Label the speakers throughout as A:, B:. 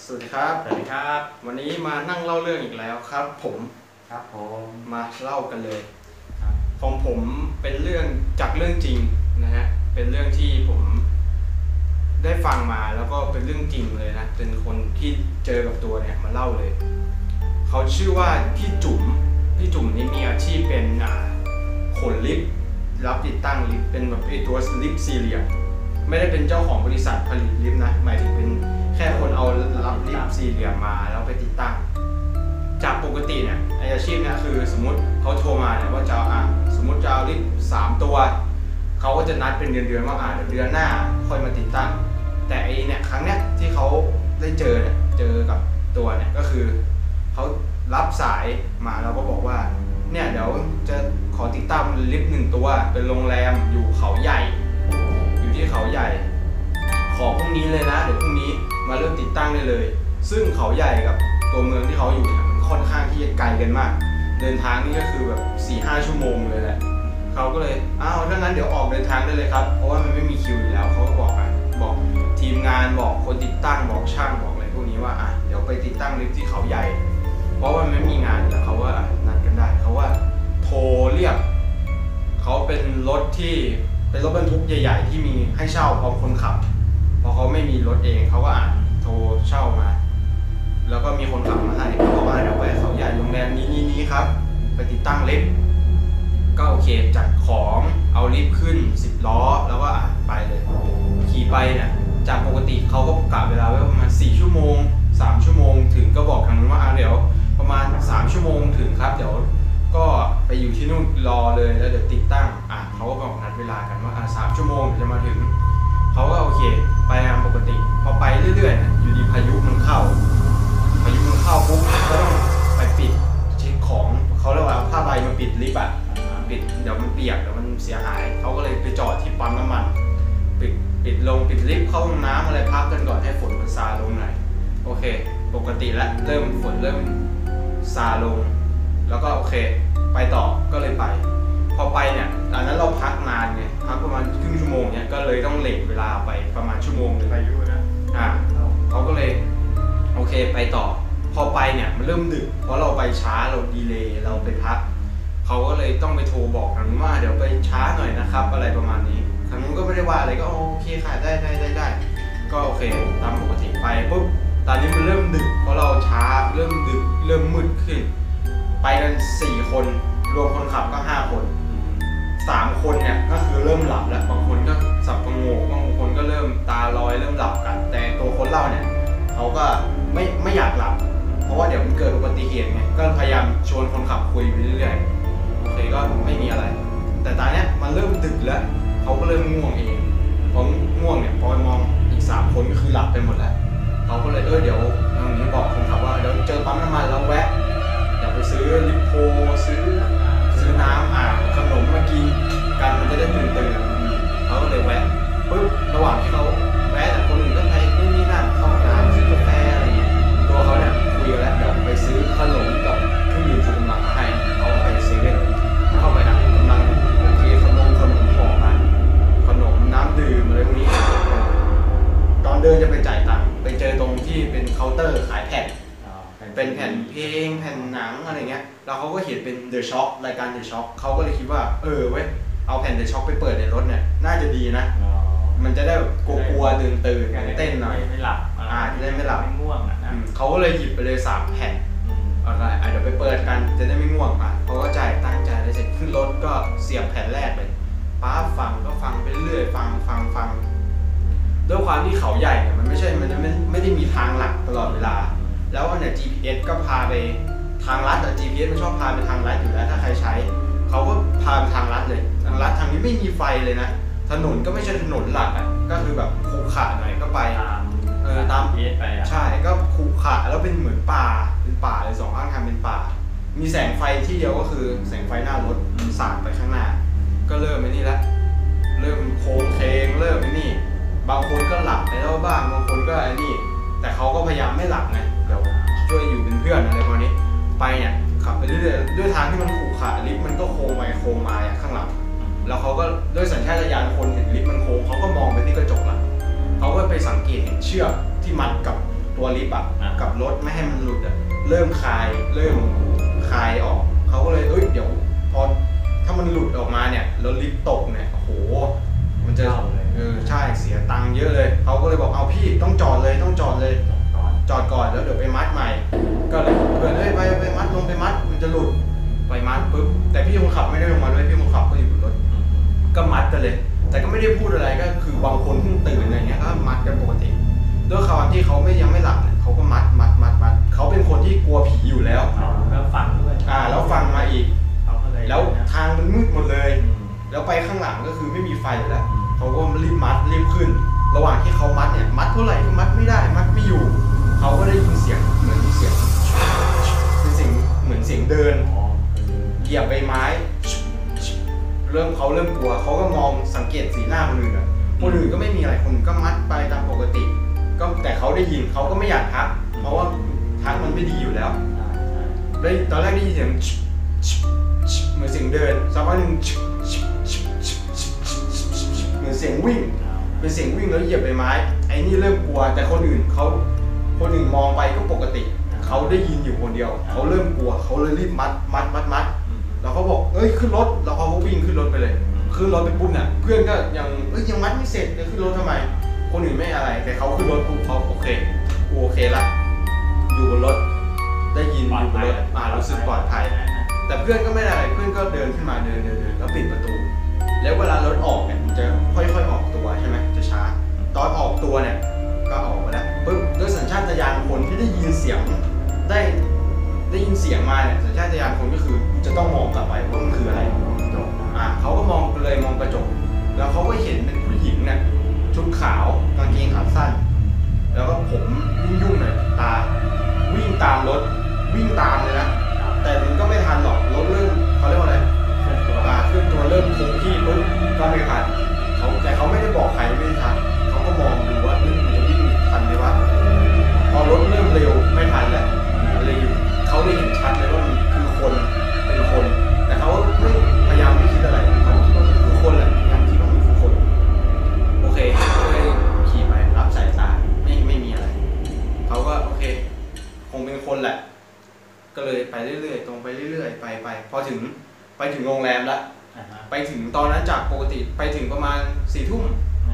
A: สวัสดีครับวันนี้มานั่งเล่าเรื่องอีกแล้วครับผมมาเล่ากันเลยของผมเป็นเรื่องจากเรื่องจริงนะฮะเป็นเรื่องที่ผมได้ฟังมาแล้วก็เป็นเรื่องจริงเลยนะเป็นคนที่เจอกับตัวเนี่ยมาเล่าเลยเขาชื่อว่าพี่จุ๋มนี่มีอาชีพเป็นขนลิฟต์รับติดตั้งลิฟต์เป็นแบบไอตัวลิฟต์สี่เหลี่ยมไม่ได้เป็นเจ้าของบริษัทผลิตลิฟต์นะหมายถึงเป็นแค่คนเอารับลิฟต์สี่เหลี่ยมมาแล้วไปติดตั้งจากปกติเนี่ยอาชีพเนี่ยคือสมมติเขาโทรมาเนี่ยว่าจะสมมติจะเอาลิฟต์3 ตัวเขาก็จะนัดเป็นเดือนว่าเดือนหน้าค่อยมาติดตั้งแต่ไอเนี่ยครั้งเนี้ยที่เขาได้เจอกับตัวเนี่ยก็คือเขารับสายมาแล้วก็บอกว่าเนี่ยเดี๋ยวจะขอติดตั้งลิฟต์1 ตัวเป็นโรงแรมอยู่เขาใหญ่อยู่ที่เขาใหญ่ขอพรุ่งนี้เลยนะเดี๋ยวพรุ่งนี้มาเริ่มติดตั้งได้เลยซึ่งเขาใหญ่กับตัวเมืองที่เขาอยู่เนี่ยมันค่อนข้างที่จะไกลกันมากเดินทางนี่ก็คือแบบ 4-5 ชั่วโมงเลยแหละเขาก็เลยถ้างั้นเดี๋ยวออกเดินทางได้เลยครับเพราะว่ามันไม่มีคิวอยู่แล้วเขาก็บอกทีมงานบอกคนติดตั้งบอกช่างบอกอะไรพวกนี้ว่าเดี๋ยวไปติดตั้งลิฟต์ที่เขาใหญ่เพราะว่ามันไม่มีงานแล้วเขาว่านัดกันได้เขาว่าโทรเรียกเขาเป็นรถบรรทุกใหญ่ๆที่มีให้เช่าพร้อมคนขับพอเขาไม่มีรถเองเขาก็โทรเช่ามาแล้วก็มีคนขับมาให้เขาบอกว่าเดี๋ยวไปเขาใหญ่โรงแรมนี้ครับไปติดตั้งลิฟต์ก็โอเคจัดของเอาลิฟต์ขึ้น10 ล้อแล้วก็ไปเลยขี่ไปเนี่ยจากปกติเขาก็กะเวลาไว้ประมาณ4 ชั่วโมง3 ชั่วโมงถึงก็บอกทางนู้นว่าเดี๋ยวประมาณ3 ชั่วโมงถึงครับเดี๋ยวก็ไปอยู่ที่นู่นรอเลยแล้วเดี๋ยวติดตั้งเขาก็บอกนัดเวลากันว่า3 ชั่วโมงจะมาถึงเขาก็โอเคไปตามปกติพอไปเรื่อยๆอยู่ดีพายุมันเข้าปุ๊บก็ต้องไปปิดชิ้นของเขาเรียกว่าผ้าใบมาปิดลิฟต์ปิดเดี๋ยวมันเปียกเดี๋ยวมันเสียหายเขาก็เลยไปจอดที่ปั๊มน้ำมันปิดปิดลิฟต์เข้าห้องน้ำอะไรพักกันก่อนให้ฝนมันซาลงหน่อยโอเคปกติแล้วฝนเริ่มซาลงแล้วก็โอเคไปต่อก็เลยไปพอไปเนี่ยตอนนั้นเราพักนานไงพักประมาณครึ่งชั่วโมงเนี่ยก็เลยต้องเลทเวลาไปประมาณชั่วโมงนึงไปยุ่นะเขาก็เลยโอเคไปต่อพอไปเนี่ยมันเริ่มดึกเพราะเราไปช้าเราดีเลย์เราไปพักเขาก็เลยต้องไปโทรบอกทางนู้นว่าเดี๋ยวไปช้าหน่อยนะครับอะไรประมาณนี้ทางนู้นก็ไม่ได้ว่าอะไรก็โอเคค่ะได้ก็โอเคตามปกติไปปุ๊บตอนนี้มันเริ่มดึกเพราะเราช้าเริ่มดึกเริ่มมืดขึ้นไปกัน4 คนรวมคนขับก็5 คน3 คนเนี่ยก็คือเริ่มหลับแล้วบางคนก็สับประงกบางคนก็เริ่มตาลอยเริ่มหลับกันแต่ตัวคนเล่าเนี่ยเขาก็ไม่อยากหลับเพราะว่าเดี๋ยวมันเกิดอุบัติเหตุไงก็พยายามชวนคนขับคุยไปเรื่อยๆโอเคก็ไม่มีอะไรแต่ตอนนี้มันเริ่มดึกแล้วเขาก็เริ่มง่วงเองพอง่วงเนี่ยพอมองอีก3 คนก็คือหลับไปหมดแล้วเขาก็เลยเดี๋ยวทางนี้บอกคนขับว่าเดี๋ยวเจอปั๊มน้ำมันแล้วแวะอยากไปซื้อลิปโพซื้อน้ำขนมมากินกันมันจะได้ตื่นเขาก็เลยแวะปุ๊บระหว่างที่เขาแวะแต่คนอื่นก็ไปนู่นนี่นั่นเข้าห้องน้ำซื้อกาแฟอะไรอย่างเงี้ยตัวเขาเนี่ยคุยกันแล้วเดี๋ยวไปซื้อขนมกับเครื่องดื่มชูกำลังให้เขาไปเซเว่นเข้าไปกำลังโอเคขนมห่อมาขนมน้ำดื่มอะไรพวกนี้ตอนเดินจะไปจ่ายตังค์ไปเจอตรงที่เป็นเคาน์เตอร์ขายแผ่นเป็นแผ่นเพลงแผ่นหนังอะไรเงี้ยแล้วเขาก็เห็นเป็น The Shock รายการ The Shock เขาก็เลยคิดว่าเว้ยเอาแผ่น The Shock ไปเปิดในรถเนี่ยน่าจะดีนะมันจะได้แบบกลัวตื่นเต้นหน่อย
B: ไม่หลับ
A: จะได้ไม่หลับ
B: ไม่ง่วงนะ
A: เขาก็เลยหยิบไปเลย3 แผ่นเดี๋ยวไปเปิดกันจะได้ไม่ง่วงเขาก็ตั้งใจได้เสร็จขึ้นรถก็เสียบแผ่นแรกเลยป้าฟังไปเรื่อยฟังด้วยความที่เขาใหญ่เนี่ยมันไม่ได้มีทางหลักตลอดเวลาแล้วเนี่ย GPS ก็พาไปทางลัดGPS มันชอบพาไปทางลัดอยู่แล้วถ้าใครใช้เขาก็พาไปทางลัดเลยทางลัดทางนี้ไม่มีไฟเลยนะถนนก็ไม่ใช่ถนนหลักก็คือแบบขรุขระหน่อยก็ไปตาม
B: GPS ไป
A: ใช่ก็ขรุขระแล้วเป็นเหมือนป่าเลย2 ข้างทางเป็นป่ามีแสงไฟที่เดียวก็คือแสงไฟหน้ารถมันสาดไปข้างหน้าก็เริ่มไอ้นี่ละเริ่มโค้งเคงเริ่มไอ้นี่บางคนก็หลับไปแล้วบ้างบางคนก็ไอ้นี่แต่เขาก็พยายามไม่หลับไงเดี๋ยวช่วยอยู่เป็นเพื่อนอะไรพวกนี้ไปเนี่ยขับไปเรื่อยๆด้วยทางที่มันขรุขระลิฟต์มันก็โค้งไปโค้งมาข้างหลังแล้วเขาก็ด้วยสัญชาตญาณคนเห็นลิฟต์มันโค้งเขาก็มองไปที่กระจกหลังเขาก็ไปสังเกตเห็นเชือกที่มัดกับตัวลิฟต์กับรถไม่ให้มันหลุดเริ่มคายออกเขาก็เลยเดี๋ยวพอถ้ามันหลุดออกมาเนี่ยแล้วลิฟต์ตกเนี่ยโอ้โหมันจะใช่เสียตังค์เยอะเลยเขาก็เลยบอกเอาพี่ต้องจอดเลยจอดก่อนแล้วเดี๋ยวไปมัดใหม่ก็เลยเพื่อนไปมัดลงไปมัดมันจะหลุดไปมัดปุ๊บแต่พี่คนขับไม่ได้ลงมาด้วยพี่คนขับก็อยู่บนรถก็มัดกันเลยแต่ก็ไม่ได้พูดอะไรก็คือบางคนเพิ่งตื่นอะไรเงี้ยก็มัดกันปกติด้วยความที่เขายังไม่หลับเนี่ยเขาก็มัดเขาเป็นคนที่กลัวผีอยู่แล้ว
B: แล้วฟังด้วย
A: แล้วฟังมาอีกแล้วทางมันมืดหมดเลยแล้วไปข้างหลังก็คือไม่มีไฟแล้วเขาก็รีบมัดรีบขึ้นระหว่างที่เขามัดเนี่ยมัดเท่าไหร่ก็มัดไม่ได้มัดไม่อยู่เขาก็ได้ยินเสียงเหมือนเสียงเป็นเสียงเหมือนเสียงเดินเหยียบใบไม้เขาเริ่มกลัวเขาก็มองสังเกตสีหน้าคนอื่นคนอื่นก็ไม่มีอะไรคนอื่นก็มัดไปตามปกติก็แต่เขาได้ยินเขาก็ไม่อยากทักเพราะว่าทักมันไม่ดีอยู่แล้วตอนแรกได้ยินเสียงเหมือนเสียงเดินสักพักหนึ่งเหมือนเสียงวิ่งเป็นเสียงวิ่งแล้วเหยียบใบไม้ไอ้นี่เริ่มกลัวแต่คนอื่นมองไปก็ปกติเขาได้ยินอยู่คนเดียวเขาเริ่มกลัวเขาเลยรีบมัดแล้วเขาบอกขึ้นรถแล้วเขาก็วิ่งขึ้นรถไปเลยขึ้นรถไปปุ๊บเนี่ยเพื่อนก็ยังมัดไม่เสร็จจะขึ้นรถทำไมคนอื่นไม่อะไรแต่เขาขึ้นรถปุ๊บเขาโอเคละอยู่บนรถได้ยินอยู่บนรถรู้สึกปลอดภัยแต่เพื่อนก็ไม่ได้อะไรเพื่อนก็เดินขึ้นมาเดินแล้วปิดประตูแล้วเวลารถออกเนี่ยจะค่อยๆออกตัวใช่ไหมจะช้าตอนออกตัวเนี่ยก็ออกมาแล้วปุ๊บด้วยสัญชาตญาณคนที่ได้ยินเสียงได้ยินเสียงมาเนี่ยสัญชาตญาณคนก็คือจะต้องมองกลับไปว่ามันคืออะไรเขาก็มองกระจกแล้วเขาก็เห็นเป็นผู้หญิงเนี่ยชุดขาวกางเกงขาสั้นแล้วก็ผมยุ่งๆหน่อยตาวิ่งตามรถวิ่งตามเลยนะแต่มันก็ไม่ทันหรอกรถเริ่มเขาเรียกว่าอะไรขึ้นตัวเริ่มคงที่ปุ๊บก็ไม่ทันแต่เขาไม่ได้บอกใครไม่ได้ทันเขาก็มองดูว่ามันจะวิ่งทันไหมวะพอรถเริ่มเร็วไม่ทันแล้วเลยเขาได้เห็นชัดเลยว่ามันคือคนเป็นคนแต่เขาไม่พยายามไม่คิดอะไรเขาคิดว่ามันคือคนแหละยังคิดว่ามันคือคนโอเคก็เลยขี่ไปรับสายตาไม่มีอะไรเขาก็โอเคคงเป็นคนแหละก็เลยไปเรื่อยๆตรงไปเรื่อยๆไปพอไปถึงโรงแรมแล้วไปถึงตอนนั้นจากปกติไปถึงประมาณ4 ทุ่ม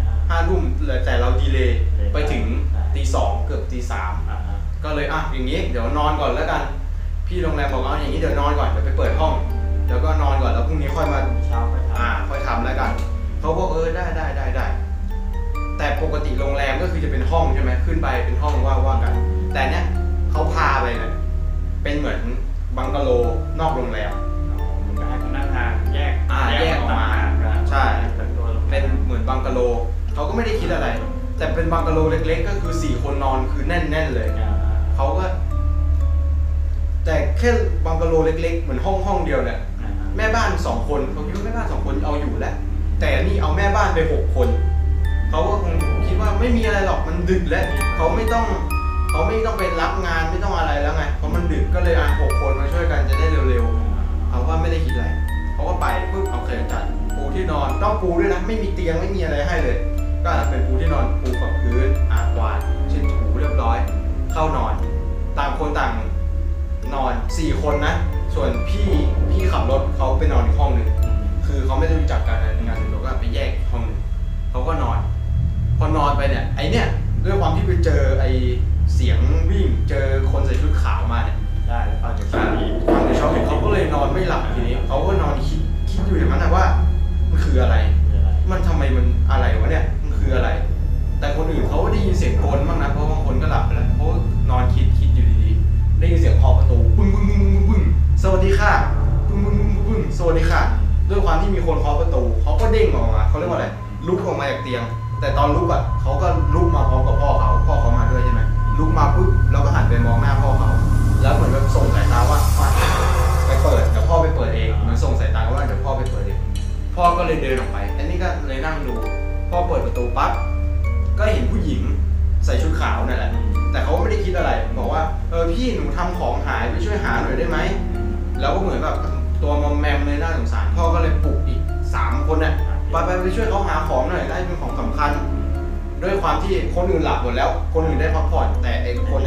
A: 5 ทุ่มแต่เราดีเลย์ไปถึงตี 2เกือบตี 3ก็เลยอย่างนี้เดี๋ยวนอนก่อนแล้วกันพี่โรงแรมบอกอย่างนี้เดี๋ยวนอนก่อนจะไปเปิดห้องแล้วก็นอนก่อนแล้วพรุ่งนี้ค่อยมา
B: เช้า
A: ค่อยทำแล้วกันเขาบอกได้แต่ปกติโรงแรมก็คือจะเป็นห้องใช่ไหมขึ้นไปเป็นห้องว่ากันแต่เนี้ยเขาพาไปเนี่ยเป็นเหมือนบังกะโลนอกโรงแรม
B: มันก็ให้พนักงานแยก
A: ออกมาใช่เป็นเหมือนบังกะโลเขาก็ไม่ได้คิดอะไรแต่เป็นบังกะโลเล็กๆก็คือ4 คนนอนคือแน่นเลยเขาก็แต่แค่บังกะโลเล็กๆเหมือนห้องเดียวเนี่ยแม่บ้าน2 คนเขาคิดว่าแม่บ้าน2 คนเอาอยู่แล้วแต่นี่เอาแม่บ้านไป6 คนเขาก็คงคิดว่าไม่มีอะไรหรอกมันดึกแล้วเขาไม่ต้องไปรับงานไม่ต้องอะไรแล้วไงเพราะมันดึกก็เลย6 คนมาช่วยกันจะได้เร็วๆเขาว่าไม่ได้คิดอะไรเขาก็ไปปุ๊บเอาเคยจัดปูที่นอนต้องปูด้วยนะไม่มีเตียงไม่มีอะไรให้เลยก็เป็นปูที่นอนปูกับพื้นกวาดเช็ดถูเรียบร้อยเข้านอนต่างคนต่างนอน4 คนนะส่วนพี่ขับรถเขาไปนอนอีกห้องนึงคือเขาไม่ได้รู้จักกันงานเราก็ไปแยกห้องนึงเขาก็นอนพอนอนไปเนี่ยไอเนี่ยด้วยความที่ไปเจอไอเสียงวิ่งเจอคนใส่ชุดขาวมาเนี่ย
B: ได้ฟังจากชาว
A: บ้านเขาก็เลยนอนไม่หลับทีนี้เขาก็นอนคิดอยู่อย่างนั้นนะว่ามันคืออะไรมันทำไมมันอะไรวะเนี่ยมันคืออะไรแต่คนอื่นเขาได้ยินเสียงกลบ้างนะเพราะบางคนก็หลับไปแล้วเขานอนคิดอยู่ดีๆได้ยินเสียงเคาะประตูปึ้งสวัสดีค่ะปึ้งสวัสดีค่ะด้วยความที่มีคนเคาะประตูเขาก็เด้งออกมาเขาเรียกว่าอะไรลุกออกมาจากเตียงแต่ตอนลุกเขาก็ลุกมาพร้อมกับพ่อเขามาด้วยใช่ไหมลุกมาปุ๊บแล้วก็หันไปมองหน้าพ่อเขาแล้วเหมือนแบบส่งสายตาว่าไปเปิดเดี๋ยวพ่อไปเปิดเองเหมือนส่งสายตาว่าเดี๋ยวพ่อไปเปิดเองพ่อก็เลยเดินออกไปอันนี้ก็เลยนั่งดูพ่อเปิดประตูปั๊บก็เห็นผู้หญิงใส่ชุดขาวนั่นแหละแต่เขาไม่ได้คิดอะไรบอกว่าพี่หนูทำของหายไปช่วยหาหน่อยได้ไหมแล้วก็เหมือนแบบตัวมอมแมมเลยน่าสงสารพ่อก็เลยปลุกอีก3 คนเนี่ยไปช่วยเขาหาของหน่อยได้เป็นของสำคัญด้วยความที่คนอื่นหลับหมดแล้วคนอื่นได้พักผ่อนแต่ไอ้คน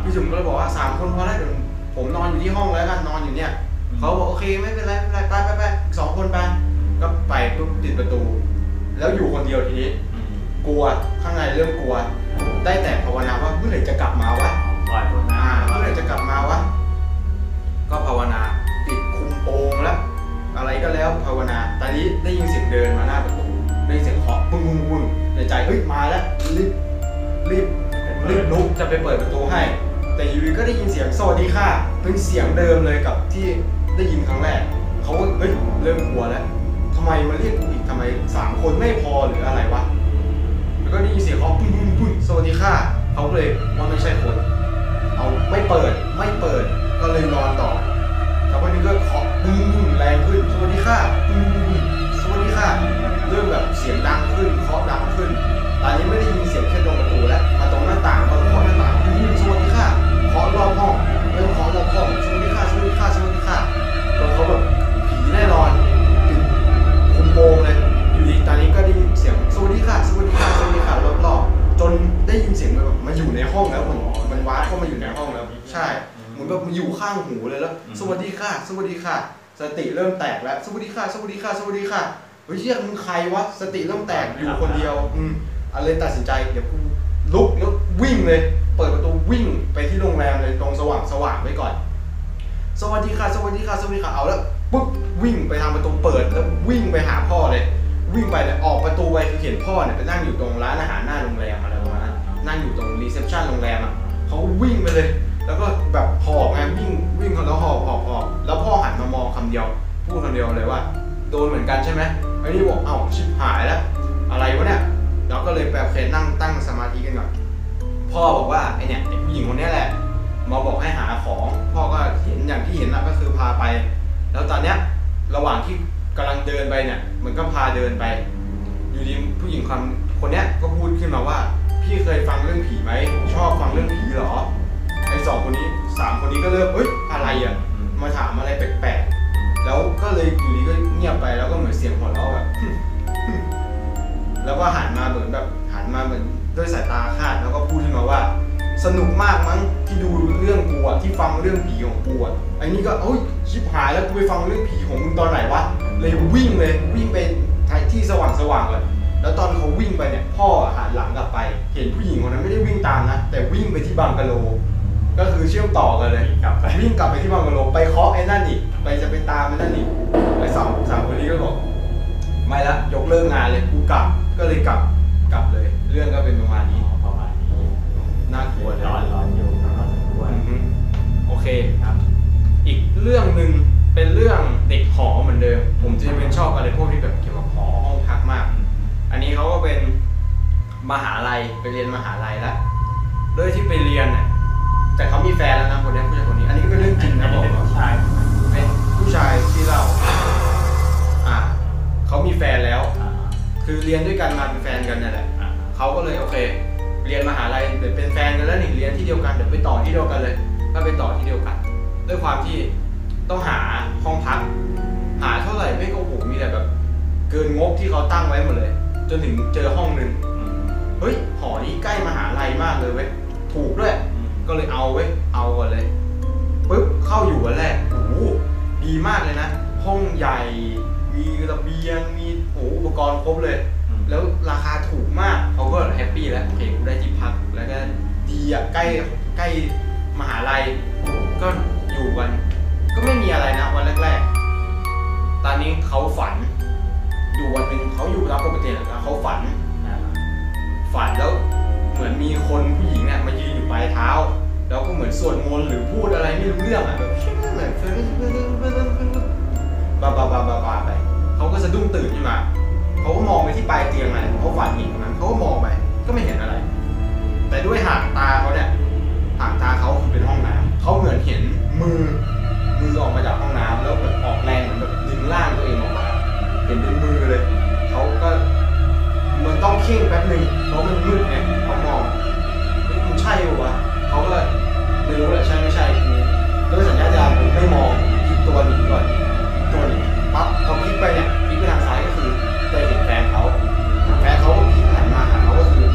A: พี่จุ๋มก็เลยบอกว่า3 คนพอแล้วเดี๋ยวผมนอนอยู่ที่ห้องแล้วกันนอนอยู่เนี่ยเขาบอกโอเคไม่เป็นไรไป2 คนไปก็ไปปุ๊บปิดประตูแล้วอยู่คนเดียวทีนี้กลัวข้างในเริ่มกลัวได้แต่ภาวนาว่าเมื่อไหร่จะกลับมาวะ
B: ปล่อยคนนะ
A: เมื่อไหร่จะกลับมาวะก็ภาวนาปิดคุมโปงแล้วอะไรก็แล้วภาวนาตอนนี้ได้ยินเสียงเดินมาหน้าประตูได้ยินเสียงเคาะปึ้งในใจเฮ้ยมาแล้วรีบลุกจะไปเปิดประตูให้แต่อยู่ก็ได้ยินเสียงสวัสดีค่ะเป็นเสียงเดิมเลยกับที่ได้ยินครั้งแรกเขาเฮ้ยเริ่มกลัวแล้วทำไมมาเรียกกูอีกทำไม3 คนไม่พอหรืออะไรวะแล้วก็ได้ยินเสียงเคาะปึ้งสวัสดีค่ะเขาเลยว่าไม่ใช่คนเอาไม่เปิดก็เลยนอนต่อแล้ววันนี้ก็เคาะปึ้งแรงขึ้นสวัสดีค่ะปึ้งสวัสดีค่ะเริ่มแบบเสียงดังขึ้นเคาะดังขึ้นตอนนี้ไม่ได้ยินเสียงแค่ตรงประตูแล้วมาตรงหน้าต่างมาเคาะหน้าต่างสวัสดีค่ะเคาะรอบห้องเริ่มเคาะรอบห้องสวัสดีค่ะจนเขาแบบผีแน่นอนปิดคุมโปงเลยอยู่ดีตอนนี้ก็ได้ยินเสียงสวัสดีค่ะรอบๆจนได้ยินเสียงแบบมาอยู่ในห้องแล้วมันว้าเข้ามาอยู่ในห้องแล้วใช่เหมือนแบบมันอยู่ข้างหูเลยแล้วสวัสดีค่ะสติเริ่มแตกแล้วสวัสดีค่ะเฮ้ยเชี่ยมึงใครวะสติเริ่มแตกอยู่คนเดียวอะไรตัดสินใจเดี๋ยวกูลุกแล้ววิ่งเลยเปิดประตูวิ่งไปที่โรงแรมเลยตรงสว่างไว้ก่อนสวัสดีค่ะเอาแล้วปุ๊บวิ่งไปทางประตูเปิดแล้ววิ่งไปหาพ่อเลยวิ่งไปเลยออกประตูไปคือเห็นพ่อเนี่ยไปนั่งอยู่ตรงร้านอาหารหน้าโรงแรมอะไรประมาณนั้นนั่งอยู่ตรงรีเซพชันโรงแรมอ่ะเขาวิ่งไปเลยแล้วก็แบบหอบไงวิ่งเขาแล้วหอบแล้วพ่อหันมามองคำเดียวพูดคำเดียวเลยว่าโดนเหมือนกันใช่ไหมไอ้นี่บอกเอ้าชิบหายแล้วอะไรวะเนี่ยเราก็เลยแบบเคยนั่งตั้งสมาธิกันก่อนพ่อบอกว่าไอ้ผู้หญิงคนนี้แหละมาบอกให้หาของพ่อก็เห็นอย่างที่เห็นนะก็คือพาไปแล้วตอนเนี้ยระหว่างที่กำลังเดินไปเนี่ยมันก็พาเดินไปอยู่ดีผู้หญิงคนเนี้ยก็พูดขึ้นมาว่าพี่เคยฟังเรื่องผีไหมชอบฟังเรื่องผีเหรอไอ้2 คนนี้3 คนนี้ก็เริ่มอะไรอ่ะมาถามอะไรแปลกๆแล้วก็เลยอยู่ดีก็เงียบไปแล้วก็เหมือนเสียงหัวเราะแบบแล้วก็หันมาเหมือนด้วยสายตาคาดแล้วก็พูดขึ้นมาว่าสนุกมากมั้งที่ดูเรื่องกูอ่ะที่ฟังเรื่องผีของกูอ่ะไอ้นี่ก็ชิบหายแล้วกูไปฟังเรื่องผีของมึงตอนไหนวะเลยวิ่งไปที่สว่างเลยแล้วตอนเขาวิ่งไปเนี่ยพ่อหันหลังกลับไปเห็นผู้หญิงคนนั้นไม่ได้วิ่งตามนะแต่วิ่งไปที่บังกะโลก็คือเชื่อมต่อกันเลยวิ่งกลับไปที่บังกะโลไปเคาะไอ้นั่นอีกจะไปตามไอ้นั่นอีกไอ้สามคนนี้ก็บอกไม่ละยกเลิกงานเลยกูกลับก็เลยกลับเลยเรื่องก็เป็นประมาณนี้น่ากลัวเลย
B: ร้อนอยู่ร้อนกลัว
A: โอเคครับอีกเรื่องหนึ่งเป็นเรื่องเด็กหอเหมือนเดิมผมจะเป็นชอบอะไรพวกที่แบบเกี่ยวกับหอห้องพักมากอันนี้เขาก็เป็นมหาลัยไปเรียนมหาลัยแล้วโดยที่ไปเรียนเนี่ยแต่เขามีแฟนแล้วนะผู้ชายคนนี้อันนี้ก็เป็นเรื่องจริงนะบอกผู้ชายที่เล่าเขามีแฟนแล้วคือเรียนด้วยกันมาเป็นแฟนกันนั่นแหละเขาก็เลยโอเคเรียนมหาลัยเดี๋ยวเป็นแฟนกันแล้วนี่เรียนที่เดียวกันเดี๋ยวไปต่อที่เดียวกันเลยก็ไปต่อที่เดียวกันด้วยความที่ต้องหาห้องพักหาเท่าไหร่ไม่ก็โหมีแต่แบบเกินงบที่เขาตั้งไว้หมดเลยจนถึงเจอห้องนึงเฮ้ยหอนี้ใกล้มหาลัยมากเลยเว้ยถูกด้วยก็เลยเอาก่อนเลยปึ๊บเข้าอยู่วันแรกโอ้โหดีมากเลยนะห้องใหญ่มีระเบียงมีอุปกรณ์ครบเลยแล้วราคาถูกมากเขาก็แฮปปี้แล้วโอเคกูได้ที่พักแล้วก็ดีอ่ะใกล้มหาลัยก็อยู่กันก็ไม่มีอะไรนะวันแรกๆตอนนี้เขาฝันอยู่วันหนึ่งเขาอยู่ตามปกติแล้วเขาฝันแล้วเหมือนมีคนผู้หญิงเนี่ยมายืนอยู่ปลายเท้าแล้วก็เหมือนสวดมนต์หรือพูดอะไรไม่รู้เรื่องอ่ะแบบบาไปเขาก็สะดุ้งตื่นขึ้นมาเขาก็มองไปที่ปลายเตียงอะไรเขาฝันเห็นนั้นเขาก็มองไปก็ไม่เห็นอะไรแต่ด้วยหางตาเขาเนี่ยหางตาเขาคือเป็นห้องน้ำเขาเหมือนเห็นมือออกมาจากห้องน้ำแล้วแบบออกแรงเหมือนแบบดึงร่างตัวเองออกมาเห็นเป็นมือเลยเขาก็มันต้องเพ่งแป๊บนึงเพราะมันมืดไงเขามองมันใช่ป่าวะเขาก็ไม่รู้แหละใช่ไม่ใช่ด้วยสัญญาณผมไม่มองอีกตัวหนึ่งก่อนตัวนี้ปั๊บเขาพลิกไปเนี่ยพลิกไปทางซ้ายก็คือจะเห็นแฟนเขาก็พลิกหันมาหาเขาก็คือ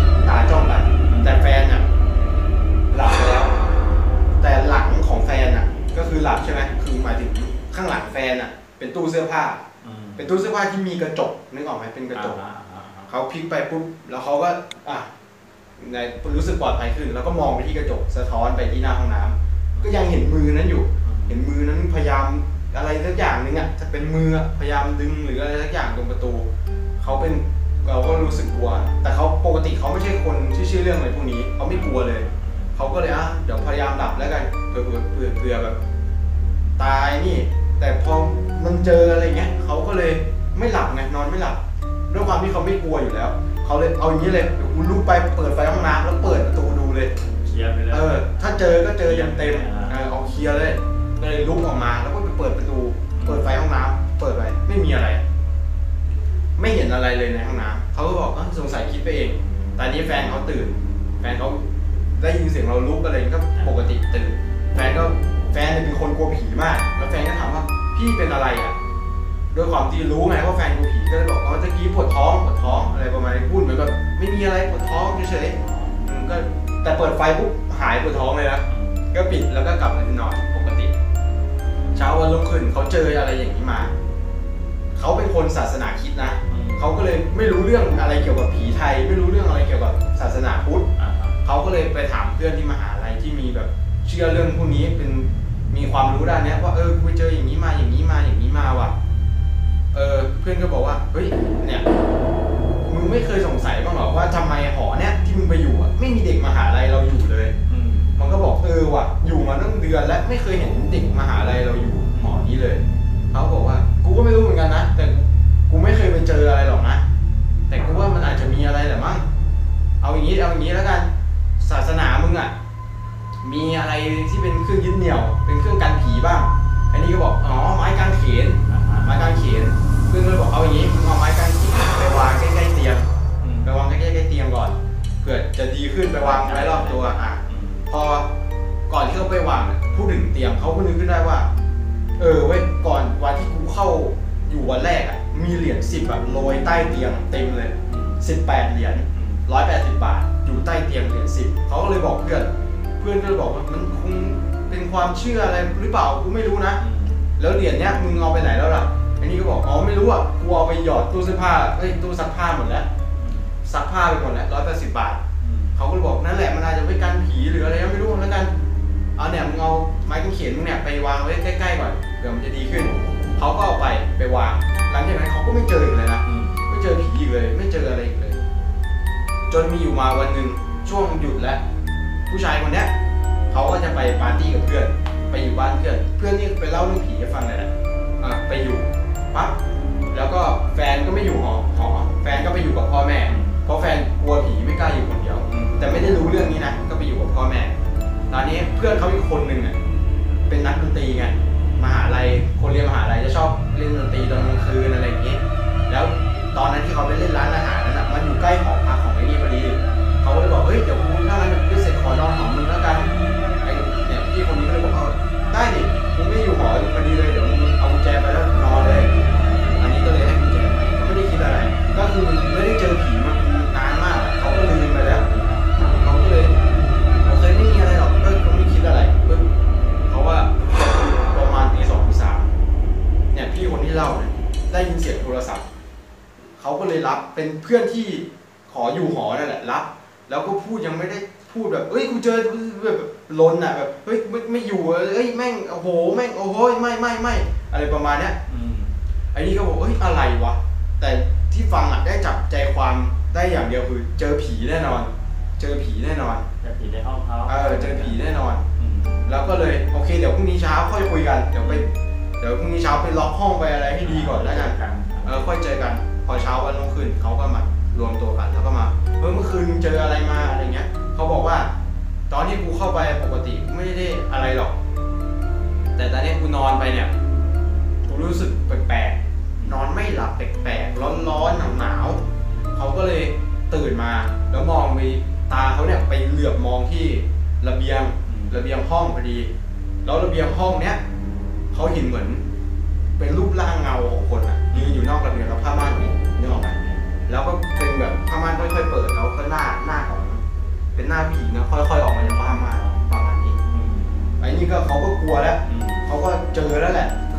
A: ผ้าเป็นตู้เสื้อผ้าที่มีกระจกนึกออกไหมเป็นกระจกเขาพลิกไปปุ๊บแล้วเขาก็ในรู้สึกปลอดภัยขึ้นแล้วก็มองไปที่กระจกสะท้อนไปที่หน้าห้องน้ำก็ยังเห็นมือนั้นอยู่เห็นมือนั้นพยายามอะไรสักอย่างนึงจะเป็นมือพยายามดึงหรืออะไรสักอย่างตรงประตูเราก็รู้สึกกลัวแต่เขาปกติเขาไม่ใช่คนที่เชื่อเรื่องอะไรพวกนี้เขาไม่กลัวเลยเขาก็เลยเดี๋ยวพยายามหลับแล้วกันเผื่อแบบตายนี่แต่พอมันเจออะไรเงี้ยเขาก็เลยไม่หลับไงนอนไม่หลับด้วยความที่เขาไม่กลัวอยู่แล้วเขาเลยเอาอย่างนี้เลยเดี๋ยวกูลุกไปเปิดไฟห้องน้ำแล้วเปิดประตูดูเลย
B: เคลียร์ไปเลย
A: ถ้าเจอก็เจอเต็มเอาเคลียร์เลยก็เลยลุกออกมาแล้วก็ไปเปิดประตูเปิดไฟห้องน้ำเปิดไปไม่มีอะไรไม่เห็นอะไรเลยในห้องน้ำเขาก็บอกสงสัยคิดไปเองแต่นี้แฟนเขาตื่นแฟนเขาได้ยินเสียงเราลุกอะไรก็ปกติตื่นแฟนเป็นคนกลัวผีมากแล้วแฟนก็ถามว่าพี่เป็นอะไรด้วยความที่รู้ไงว่าแฟนกลัวผีก็เลยบอกตะกี้ปวดท้องอะไรประมาณนี้พูดเหมือนแบบไม่มีอะไรปวดท้องเฉยๆก็แต่เปิดไฟปุ๊บหายปวดท้องเลยนะก็ปิดแล้วก็กลับมาที่นอนปกติเช้าวันรุ่งขึ้นเขาเจออะไรอย่างนี้มาเขาเป็นคนศาสนาคริสต์นะเขาก็เลยไม่รู้เรื่องอะไรเกี่ยวกับผีไทยไม่รู้เรื่องอะไรเกี่ยวกับศาสนาพุทธเขาก็เลยไปถามเพื่อนที่มหาลัยที่มีแบบเชื่อเรื่องพวกนี้มีความรู้ด้านนี้ว่ากูเจออย่างนี้มาอย่างนี้มาว่ะเพื่อนก็บอกว่าเฮ้ยเนี่ยมึงไม่เคยสงสัยบ้างหรอว่าทำไมหอเนี่ยที่มึงไปอยู่ไม่มีเด็กมหาลัยเราอยู่เลยมันก็บอกว่ะอยู่มาตั้งเดือนและไม่เคยเห็นเด็กมหาลัยเราอยู่หอนี้เลยเขาบอกว่ากูก็ไม่รู้เหมือนกันนะแต่กูไม่เคยไปเจออะไรหรอกนะแต่กูว่ามันอาจจะมีอะไรแหละมั้งเอาอย่างนี้แล้วกันศาสนามึงมีอะไรที่เป็นเครื่องยึดเหนี่ยวเป็นเครื่องกันผีบ้างอันนี้ก็บอกไม้กางเขนเพื่อนก็เลยบอกเอาอย่างนี้มึงเอาไม้กางเขนไปวางใกล้ๆเตียงไปวางใกล้ๆเตียงก่อนเผื่อจะดีขึ้นไปวางไว้รอบตัวพอก่อนที่เขาไปวางพูดถึงเตียงเขาก็นึกขึ้นได้ว่าเว้ยก่อนวันที่กูเข้าอยู่วันแรกมีเหรียญ10โรยใต้เตียงเต็มเลย18เหรียญ180 บาทอยู่ใต้เตียงเหรียญ10เขาก็เลยบอกเพื่อนก็เลยบอกว่ามันคงเป็นความเชื่ออะไรหรือเปล่ากูไม่รู้นะแล้วเหรียญเนี้ยมึงเอาไปไหนแล้วล่ะอันนี้ก็บอกไม่รู้กูเอาไปหยอดตู้เสื้อผ้าตู้ซักผ้าหมดแล้วซักผ้าไปหมดแล้ว180 บาทเขาก็เลยบอกนั่นแหละมันอาจจะไปกันผีหรืออะไรไม่รู้แล้วกันเอาเนี่ยมึงเอาไม้กางเขนมึงเนี่ยไปวางไว้ใกล้ๆก่อนเผื่อมันจะดีขึ้นเขาก็เอาไปวางหลังจากนั้นเขาก็ไม่เจออีกเลยนะไม่เจอผีอีกเลยไม่เจออะไรอีกเลยจนมีอยู่มาวันหนึ่งช่วงหยุดแล้วผู้ชายคนเนี้ยเขาก็จะไปปาร์ตี้กับเพื่อนไปอยู่บ้านเพื่อนนี่ไปเล่าเรื่องผีให้ฟังเลยแหละไปอยู่ปั๊บแล้วก็แฟนก็ไม่อยู่หอแฟนก็ไปอยู่กับพ่อแม่เพราะแฟนกลัวผีไม่กล้าอยู่คนเดียวแต่ไม่ได้รู้เรื่องนี้นะก็ไปอยู่กับพ่อแม่ตอนนี้เพื่อนเขาอีกคนนึงเป็นนักดนตรีไงมหาลัยคนเรียนมหาลัยจะชอบเล่นดนตรีตอนกลางคืนอะไรอย่างเงี้ยแล้วตอนนั้นที่เขาไปเล่นร้านอาหารนั้นมันอยู่ใกล้หอพักของไอ้นี่พอดีเขาเลยบอกเฮ้ยเดี๋ยวกูถ้างั้นกูเสร็จขอนอนหอมึงแล้วกันเนี่ยพี่คนนี้ก็เลยบอกได้ดิกูไม่อยู่หอพอดีเลยเดี๋ยวมึงเอากุญแจไปแล้วนอนเลยอันนี้ก็เลยให้กุญแจไปก็ไม่ได้คิดอะไรก็คือไม่ได้เจอผีมานานมากเขาก็ลืมไปแล้วเขาก็เลยโอเคไม่มีอะไรหรอกก็ไม่คิดอะไรเพราะว่าประมาณตี 2 ตี 3เนี่ยพี่คนที่เล่าเนี่ยได้ยินเสียงโทรศัพท์เขาก็เลยรับเป็นเพื่อนที่ขออยู่หอนั่นแหละรับแล้วก็พูดยังไม่ได้พูดแบบกูเจอแบบลนแบบเฮ้ยไม่อยู่แม่งโอ้โหแม่งโอ้โหไม่อะไรประมาณเนี้ยไอ้นี่ก็บอกอะไรวะแต่ที่ฟังได้จับใจความได้อย่างเดียวคือเจอผีแน่นอนเจอผีในห้องเขาเจอผีแน่นอนแล้วก็เลยโอเคเดี๋ยวพรุ่งนี้เช้าค่อยคุยกันเดี๋ยวพรุ่งนี้เช้าไปล็อกห้องไปอะไรให้ดีก่อนแล้วกันค่อยเจอกันพอเช้าวันรุ่งขึ้นเขาก็มารวมตัวกันแล้วก็มาเมื่อคืนเจออะไรมาอะไรเงี้ยเขาบอกว่าตอนที่กูเข้าไปปกติไม่ได้อะไรหรอกแต่ตอนนี้กูนอนไปเนี่ยกูรู้สึกแปลกๆนอนไม่หลับแปลกๆร้อนๆหนาวๆเขาก็เลยตื่นมาแล้วมองไปตาเขาเนี่ยไปเหลือบมองที่ระเบียงห้องพอดีแล้วระเบียงห้องเนี้ยเขาเห็นเหมือนเป็นรูปร่างเงาของคนยืนอยู่นอกระเบียงแล้วผ้าม่านนี่นึกออกไหมแล้วก็เป็นแบบผ้าม่านค่อยๆเปิดแล้วก็หน้าของเป็นหน้าผีนะค่อยๆออกมาจากผ้าม่านประมาณนี้ไอ้นี่ก็เขาก็กลัวแล้วเขาก็เจอแล้วแหละเข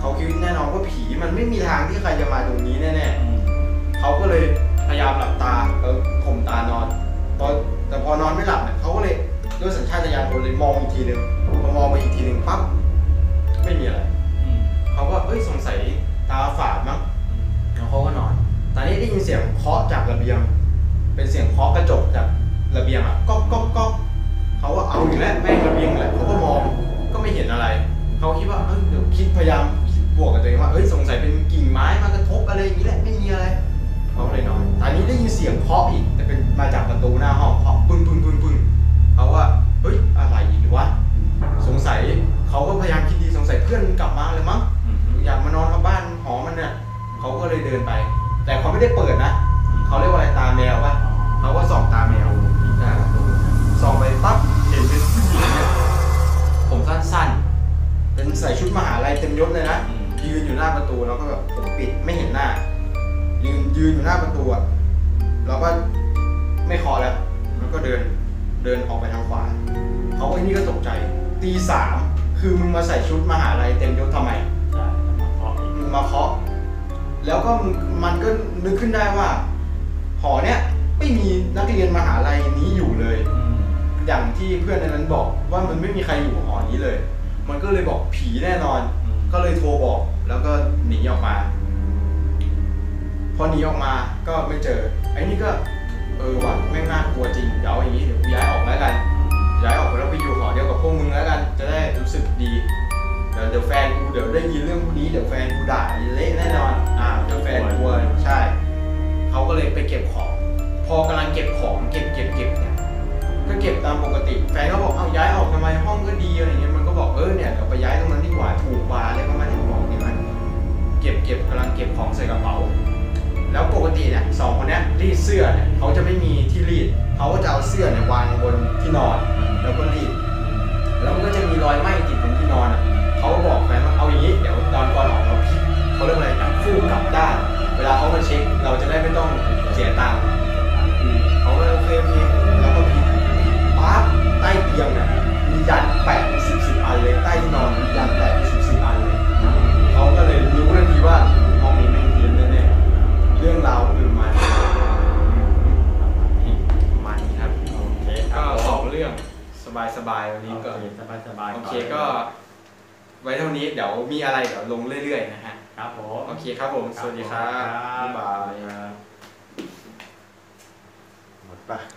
A: เขาคิดแน่นอนว่าผีมันไม่มีทางที่ใครจะมาตรงนี้แน่ๆเขาก็เลยพยายามหลับตาแล้วข่มตานอนแต่พอนอนไม่หลับเนี่ยเขาก็เลยด้วยสัญชาตญาณคนเลยมองอีกทีหนึ่งพอมองไปอีกทีหนึ่งปั๊บไม่มีอะไรเขาก็สงสัยตาฝาดมั้งแล้วเขาก็นอนตอนนี้ได้ยินเสียงเคาะจากระเบียงเป็นเสียงเคาะกระจกจากระเบียงอ่ะก๊อกก๊อกก๊อกเขาว่าเอาอยู่แล้วแม่งระเบียงแหละเขาก็มองก็ไม่เห็นอะไรเขาคิดว่าเดี๋ยวคิดพยายามบวกกับตัวเองว่าสงสัยเป็นกิ่งไม้มากระทบอะไรอย่างนี้แหละไม่มีอะไรเขาเลยนอนตอนนี้ได้ยินเสียงเคาะอีกแต่เป็นมาจากประตูหน้าห้องเคาะปึ้งปึ้งปึ้งปึ้งเขาว่าอะไรอีกวะสงสัยเขาก็พยายามคิดดีสงสัยเพื่อนกลับมาเลยมั้งอยากมานอนกับบ้านหอมันเนี่ยเขาก็เลยเดินไปแต่เขาไม่ได้เปิดนะเขาเรียกว่าอะไรตาแมวป่ะเขาก็ส่องตาแมวที่หน้าประตูส่องไปปั๊บเห็นเป็นผู้หญิงเนี่ยผมสั้นๆเป็นใส่ชุดมหาลัยเต็มยศเลยนะยืนอยู่หน้าประตูแล้วก็แบบผมปิดไม่เห็นหน้ายืนอยู่หน้าประตูอ่ะแล้วก็ไม่เคาะแล้วก็เดินออกไปทางขวาเขานี่ก็ตกใจตี 3คือมึงมาใส่ชุดมหาลัยเต็มยศทำไมมึงมาเคาะแล้วก็มันก็นึกขึ้นได้ว่าหอเนี้ยไม่มีนักเรียนมหาลัยนี้อยู่เลยอย่างที่เพื่อนในนั้นบอกว่ามันไม่มีใครอยู่หอนี้เลยมันก็เลยบอกผีแน่นอนก็เลยโทรบอกแล้วก็หนีออกมาพอหนีออกมาก็ไม่เจอไอ้นี่ก็ว่ะแม่งน่ากลัวจริงเดี๋ยวอย่างนี้เดี๋ยวกูย้ายออกแล้วกันย้ายออกแล้วไปอยู่หอเดียวกับพวกมึงแล้วกันจะได้รู้สึกดีเดี๋ยวแฟนกูเดี๋ยวได้ยินเรื่องพวกนี้เดี๋ยวแฟนกูด่าเละแน่นอนเดี๋ยวแฟนกูใช่เขาก็เลยไปเก็บของพอกำลังเก็บของเก็บเนี่ยก็เก็บตามปกติแฟนก็บอกเอาย้ายออกทำไมห้องก็ดีอะไรเงี้ยมันก็บอกเนี่ยเดี๋ยวไปย้ายตรงนั้นดีกว่าถูกกว่าอะไรประมาณนี้บอกนี่มันเก็บกำลังเก็บของใส่กระเป๋าแล้วปกติเนี่ยสองคนนี้รีดเสื้อเนี่ยเขาจะไม่มีที่รีดเขาก็จะเอาเสื้อเนี่ยวางบนที่นอนแล้วก็รีดแล้วมันก็จะมีรอยไหม้ติดบนที่นอนเขาก็บอกแฟนว่าเอาอย่างนี้เดี๋ยวตอนก่อนออกเราพลิกเขาเรียกอะไรกับฟูกกลับด้านเวลาเขามาเช็คเราจะได้ไม่ต้องเสียตังค์เขาก็โอเคแล้วก็พลิกปั๊บใต้เตียงเนี่ยมียันแปะเป็น10 อันเลยใต้ที่นอนมียันแปะเป็น10 อันเลยเขาก็เลยรู้ทันทีว่าห้องนี้ไม่เพี้ยนแน่ๆเรื่องราวคือมานี้ครับก็2 เรื่องสบายวันนี้ก็
B: สบาย
A: โอเคก็ไว้เท่านี้เดี๋ยวมีอะไรเดี๋ยวลงเรื่อยๆนะฮะ
B: ครับผม
A: โอเคครับผมสวัสดีครับบ๊ายบาย
B: หมดปะ